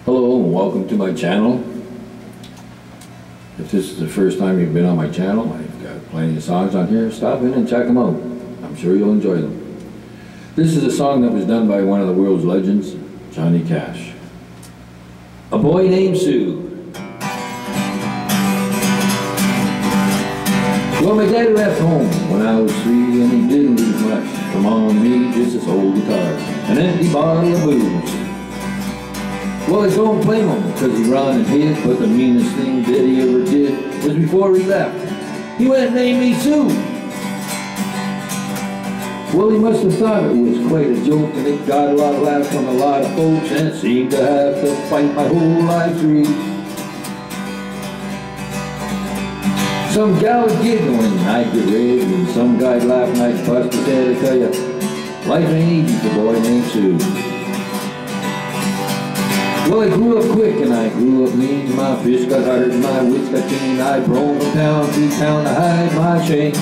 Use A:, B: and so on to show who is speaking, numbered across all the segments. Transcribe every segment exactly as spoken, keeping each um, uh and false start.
A: Hello and welcome to my channel. If this is the first time you've been on my channel, I've got plenty of songs on here. Stop in and check them out. I'm sure you'll enjoy them. This is a song that was done by one of the world's legends, Johnny Cash. A Boy Named Sue. Well, my daddy left home when I was three, and he didn't leave much from on me, just this old guitar, an empty bottle of booze. Well, I don't blame him, because he run and hid, but the meanest thing that he ever did was before he left, he went and named me Sue. Well, he must have thought it was quite a joke, and it got a lot of laughs from a lot of folks, and it seemed to have to fight my whole life through. Some gal would giggle when I'd get red, and some guy'd laugh and I'd bust his head. I tell ya, life ain't easy for a boy named Sue. Well, I grew up quick and I grew up mean. My fish got hard and my wits got keen. I roamed from town to town to hide my shame.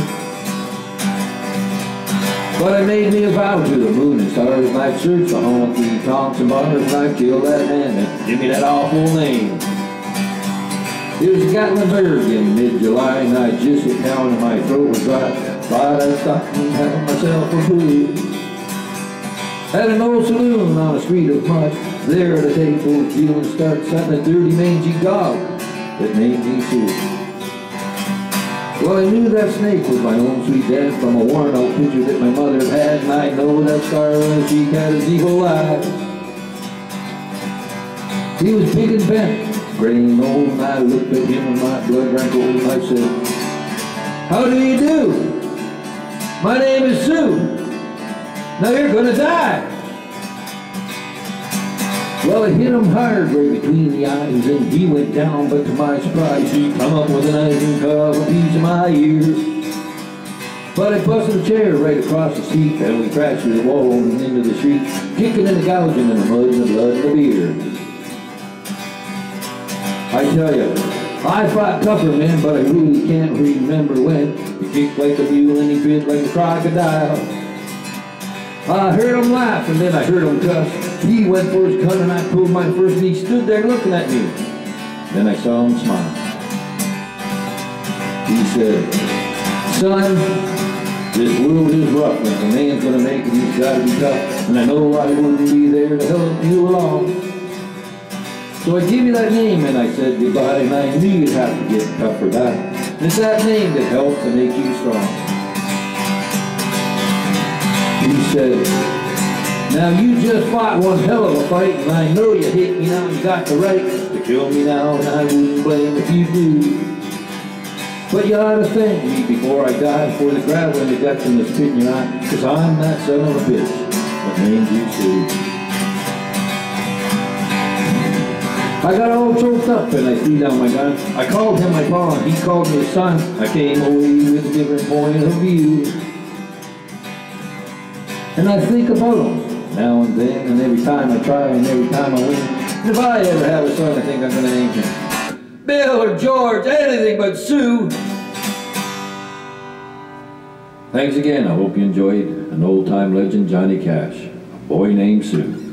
A: But I made me a vow to the moon and stars, and I'd search for honky tonks and bars, and I'd kill that man that give me that awful name. It was Gatlinburg in mid-July, and I just hit down and my throat was dry. Thought I'd stop and have myself a brew. At an old saloon on a street of mud, there at a table, feeling starts on a dirty mangy dog that named me Sue. Well, I knew that snake was my own sweet dad from a worn-out picture that my mother had, and I know that scar on her cheek had his evil eye. He was big and bent, gray and old, and I looked at him and my blood ran cold, and I said, "How do you do? My name is Sue. Now you're gonna die." Well, I hit him hard right between the eyes, and he went down, but to my surprise, he come up with a knife and cut off a piece of my ear. But I busted a chair right across the seat, and we crashed through the wall and into the street, kicking and gouging in the mud and the blood and the beer. I tell you, I fought tougher men, but I really can't remember when. He kicked like a mule and he bit like a crocodile. I heard him laugh and then I heard him cuss. He went for his gun and I pulled mine first, and he stood there looking at me. Then I saw him smile. He said, "Son, this world is rough, and if a man's gonna make it, he's gotta be tough. And I know I wouldn't be there to help you along. So I gave you that name and I said goodbye, and I knew you'd have to get tough for that. And it's that name that helps to make you strong." He said, "Now you just fought one hell of a fight, and I know you hate me now, you got the right to kill me now, and I wouldn't blame if you do. But you ought to thank me before I die for the gravel and the guts and the spit in your eye, because I'm that son of a bitch that named you Sue." I got all choked up and I threw down my gun. I called him my pa and he called me his son. I came away with a different point of view. And I think about him now and then, and every time I try and every time I win. And if I ever have a son, I think I'm gonna name him Bill or George, anything but Sue. Thanks again. I hope you enjoyed an old-time legend, Johnny Cash, A Boy Named Sue.